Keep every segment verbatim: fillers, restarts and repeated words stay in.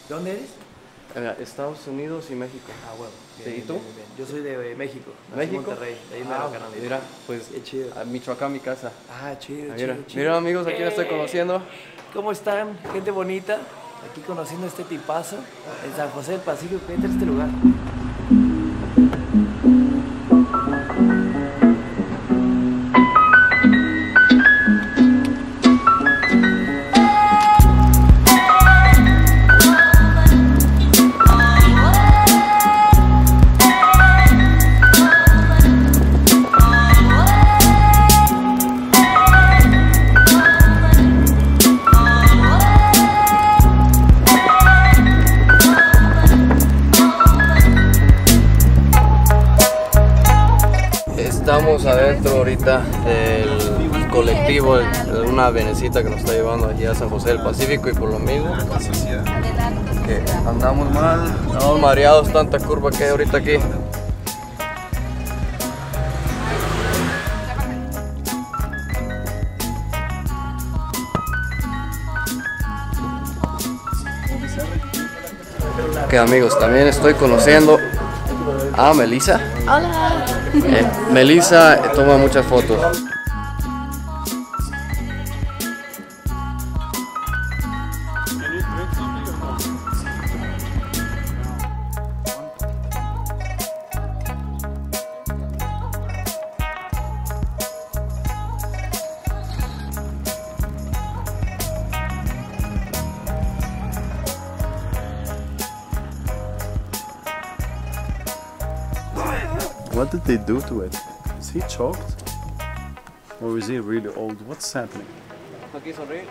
¿De dónde eres? Eh, Estados Unidos y México. Ah, bueno. Sí, ¿y tú? Bien, bien. Yo soy de México. ¿México? Monterrey. De ahí me Ah, lo ganan. mira, pues Qué chido. a Michoacán, mi casa. Ah, chido, Ah, chido, mira, chido. mira amigos, ¿a quién estoy Eh, conociendo? ¿Cómo están? Gente bonita. Aquí conociendo este tipazo en San José del Pacífico. ¿Qué entra este lugar? Estamos adentro ahorita del colectivo, de una venecita que nos está llevando aquí a San José del Pacífico, y por lo mismo que andamos mal, andamos mareados, tanta curva que hay ahorita aquí. Ok amigos, también estoy conociendo a Melissa. Hola. Eh, Melissa eh, toma muchas fotos. What did they do to it? Is he choked? Or is he really old? What's happening? Aquí sonríe.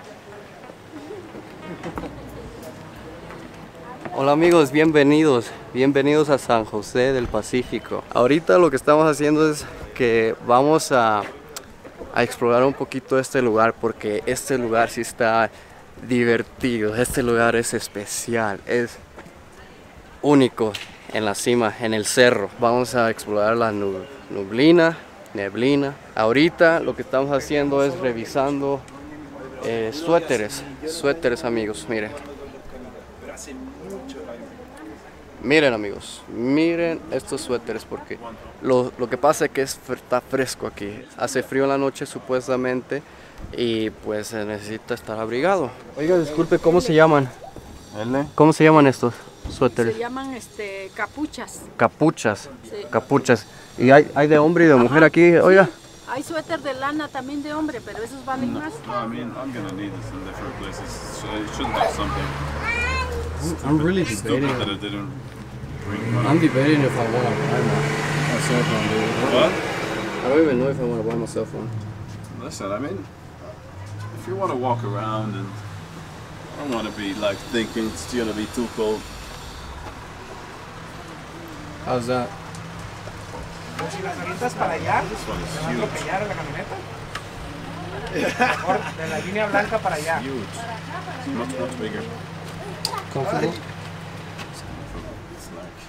Hola amigos, bienvenidos, bienvenidos a San José del Pacífico. Ahorita lo que estamos haciendo es que vamos a, a explorar un poquito este lugar, porque este lugar sí está divertido, este lugar es especial, es único en la cima, en el cerro. Vamos a explorar la nub nublina, neblina. Ahorita lo que estamos haciendo es revisando eh, suéteres, suéteres amigos, miren. Miren amigos, miren estos suéteres, porque lo, lo que pasa es que es, está fresco aquí. Hace frío en la noche supuestamente y pues se necesita estar abrigado. Oiga, disculpe, ¿cómo se llaman? L. ¿Cómo se llaman estos suéteres? Se llaman este, capuchas. Capuchas, Sí. capuchas. Y hay, hay de hombre y de mujer aquí, oiga. Hay suéter de lana también de hombre, pero esos valen más. No, I mean, I'm gonna need this in different places. So it shouldn't have something. I'm really Stupid debating. that it didn't bring money. I'm debating if I want to buy my, my cell phone, dude. What? I don't even know if I want to buy my cell phone. Listen, I mean, if you want to walk around and I don't want to be like thinking it's gonna be too cold. How's that? Si las avientas para allá, This one is te va a huge. atropellar a la camioneta. Mejor de la línea blanca para allá. Huge. It's much, much bigger. Comfortable? It's like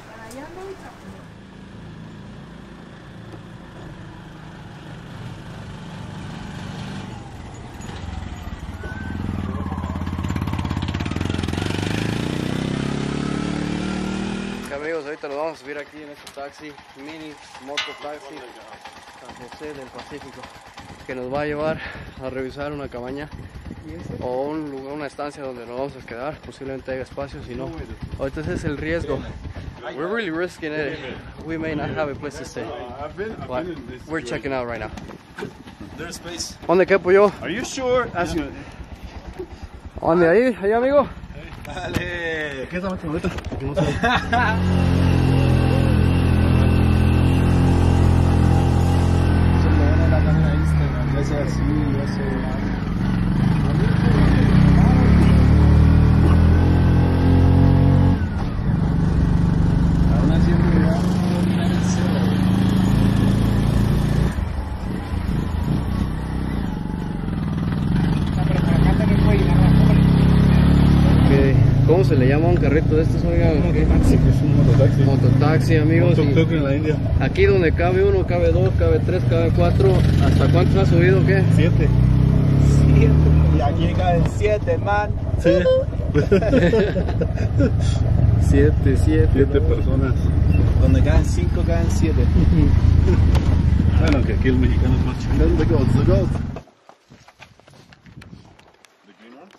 Amigos, ahorita nos vamos a subir aquí en este taxi, mini moto taxi San José del Pacífico, que nos va a llevar a revisar una cabaña o un lugar, una estancia donde nos vamos a quedar. Posiblemente haya espacio, si no, ahorita ese es el riesgo. We're really risking it. We may not have a place to stay, but we're checking out right now. there's space. ¿Dónde quepo yo? Are you sure? Ask you. ¿Dónde ahí? ¿Ahí, amigo? Dale. ¿Qué tal ahorita? ¿Cómo se le llama a un carrito de estos, oiga? Mototaxi, que es un mototaxi. Mototaxi, amigos. y Tuk-tuk en la India. aquí donde cabe uno, cabe dos, cabe tres, cabe cuatro. ¿Hasta cuánto ha subido o qué? Siete. Y aquí caen siete, man. Sí. Siete, siete. Siete personas. Donde caen cinco, caen siete. Bueno, que aquí el mexicano es más chingón. The goats, the goats. The green one?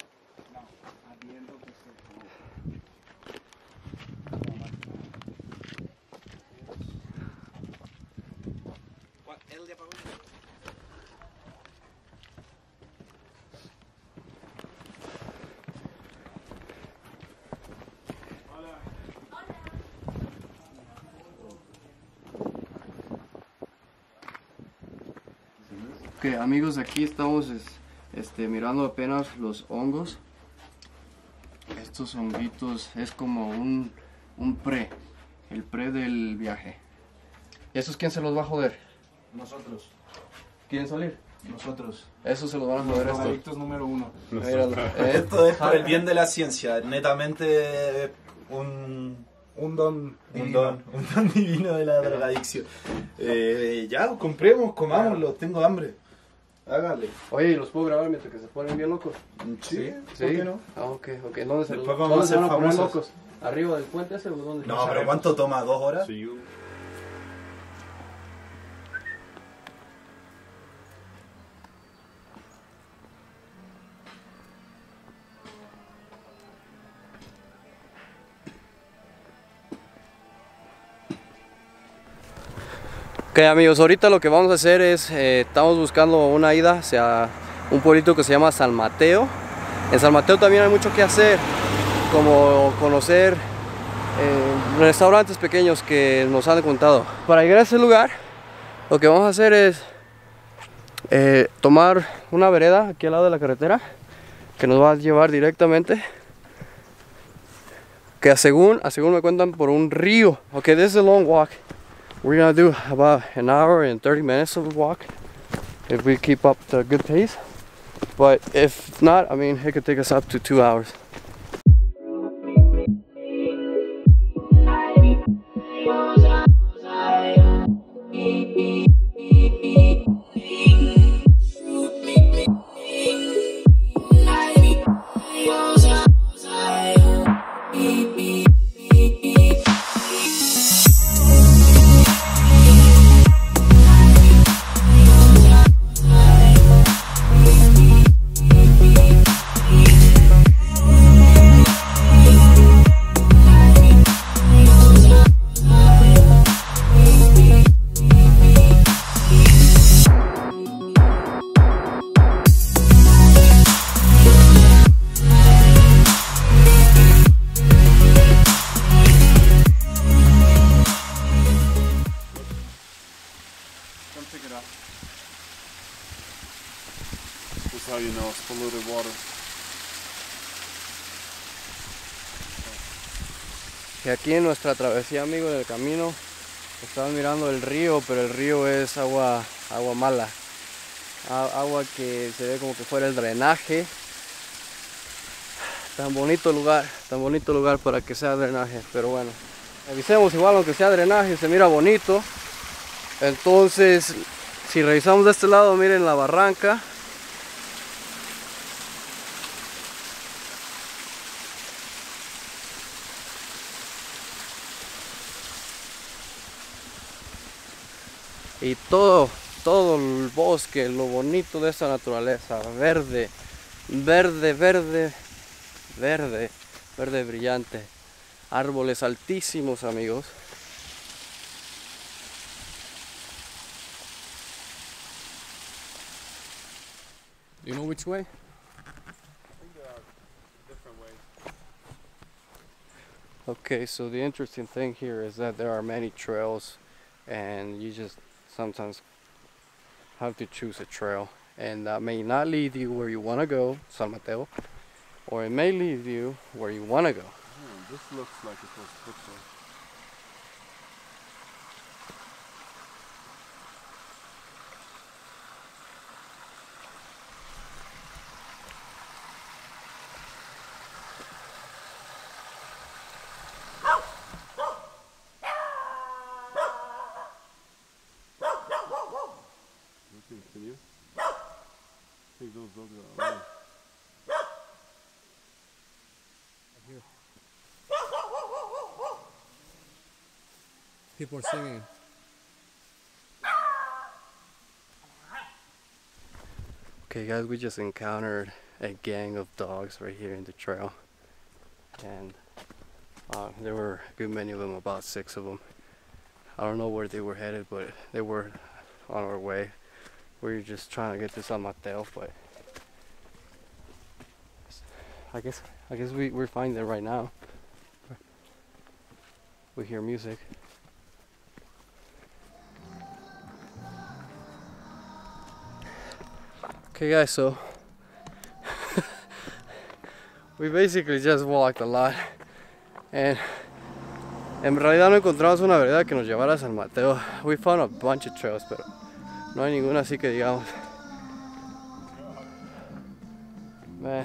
Ok, amigos, aquí estamos es- este, mirando apenas los hongos. Estos honguitos es como un, un pre, el pre del viaje. ¿Y esos quién se los va a joder? Nosotros. ¿Quieren salir? Nosotros. Esos se los van a joder a estos. Adictos número uno. Míralo. Eh, Esto es por el bien de la ciencia, netamente un, Un don un, divino. don, un don divino de la drogadicción. Eh, ya, compremos, comámoslo, tengo hambre. Hágale. Oye, ¿y los puedo grabar mientras que se ponen bien locos? Sí, ¿Sí? ¿por qué no? Ah, ok, ok. ¿Dónde se, los, Después vamos ¿dónde a se ser van a poner famosos. locos? ¿Arriba del puente ese o dónde? No, pero ¿cuánto toma? ¿Dos horas? See you. Ok, amigos, ahorita lo que vamos a hacer es, eh, estamos buscando una ida hacia un pueblito que se llama San Mateo. En San Mateo también hay mucho que hacer, como conocer eh, restaurantes pequeños que nos han contado. Para llegar a ese lugar, lo que vamos a hacer es eh, tomar una vereda aquí al lado de la carretera, que nos va a llevar directamente, que según, según me cuentan, por un río. Ok, this is a long walk. We're gonna do about an hour and thirty minutes of walk if we keep up the good pace. But if not, I mean, it could take us up to two hours. Come pick it up. This is how you know it's polluted water. Y aquí en nuestra travesía, amigos, del camino, estamos mirando el río, pero el río es agua, agua mala. A- agua que se ve como que fuera el drenaje. Tan bonito lugar, tan bonito lugar para que sea drenaje, pero bueno. Revisemos igual aunque sea drenaje, se mira bonito. Entonces, si revisamos de este lado, miren la barranca. Y todo, todo el bosque, lo bonito de esta naturaleza, verde, verde, verde, verde, verde brillante. Árboles altísimos, amigos. Do you know which way? Okay, so the interesting thing here is that there are many trails, and you just sometimes have to choose a trail, and that may not lead you where you want to go, San Mateo, or it may lead you where you want to go. Hmm, this looks like it was put there. Looking, can you? I think those dogs are alive. People are singing. Okay guys, we just encountered a gang of dogs right here in the trail, and uh, there were a good many of them, about six of them. I don't know where they were headed, but they were on our way. We were just trying to get to San Mateo, but I guess I guess we, we're finding it right now. We hear music. Okay guys, so we basically just walked a lot, and en realidad no encontramos una vereda que nos llevara a San Mateo. We found a bunch of trails, pero no hay ninguna así que digamos. Man.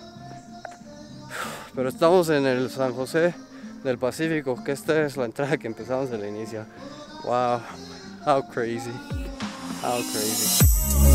Pero estamos en el San José del Pacífico, que esta es la entrada que empezamos del inicio. Wow, how crazy, how crazy.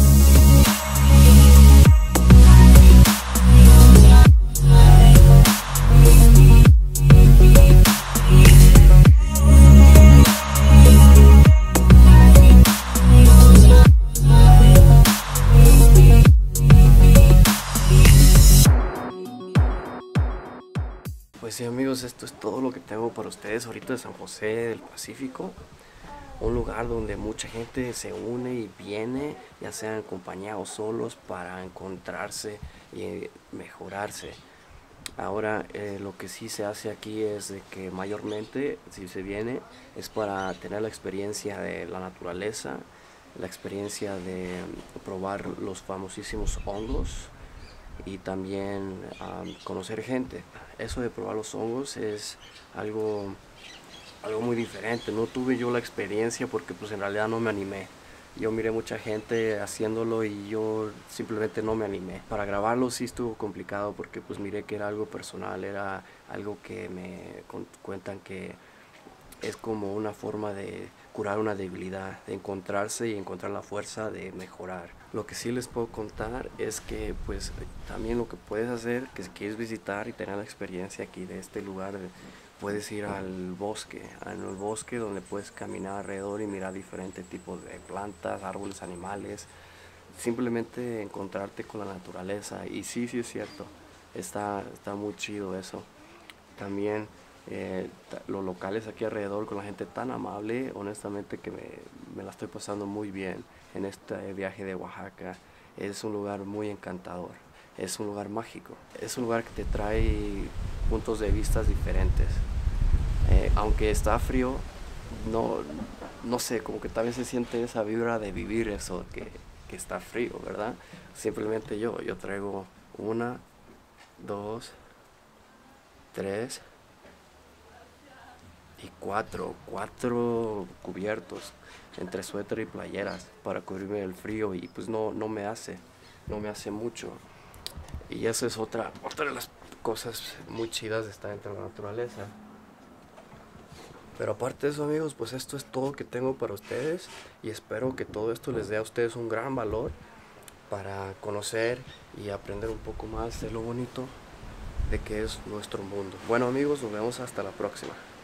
Pues sí amigos, esto es todo lo que tengo para ustedes ahorita de San José del Pacífico. Un lugar donde mucha gente se une y viene, ya sea en compañía o solos, para encontrarse y mejorarse. Ahora eh, lo que sí se hace aquí es de que mayormente, si se viene, es para tener la experiencia de la naturaleza, la experiencia de probar los famosísimos hongos, y también um, conocer gente. Eso de probar los hongos es algo, algo muy diferente. No tuve yo la experiencia porque pues en realidad no me animé. Yo miré mucha gente haciéndolo y yo simplemente no me animé. Para grabarlo sí estuvo complicado porque pues miré que era algo personal, era algo que me cuentan que es como una forma de curar una debilidad, de encontrarse y encontrar la fuerza de mejorar. Lo que sí les puedo contar es que pues también lo que puedes hacer, que si quieres visitar y tener la experiencia aquí de este lugar, puedes ir al bosque, al bosque donde puedes caminar alrededor y mirar diferentes tipos de plantas, árboles, animales, simplemente encontrarte con la naturaleza. Y sí, sí es cierto, está, está muy chido eso. También Eh, los locales aquí alrededor, con la gente tan amable, honestamente que me, me la estoy pasando muy bien en este viaje de Oaxaca. Es un lugar muy encantador, es un lugar mágico, es un lugar que te trae puntos de vista diferentes. Eh, aunque está frío, no, no sé, como que también se siente esa vibra de vivir eso, que, que está frío, ¿verdad? Simplemente yo, yo traigo una, dos, tres y cuatro, cuatro cubiertos entre suéter y playeras para cubrirme del frío, y pues no, no me hace, no me hace mucho. Y esa es otra, otra de las cosas muy chidas de estar entre la naturaleza. Pero aparte de eso amigos, pues esto es todo que tengo para ustedes, y espero que todo esto les dé a ustedes un gran valor para conocer y aprender un poco más de lo bonito de que es nuestro mundo. Bueno amigos, nos vemos hasta la próxima.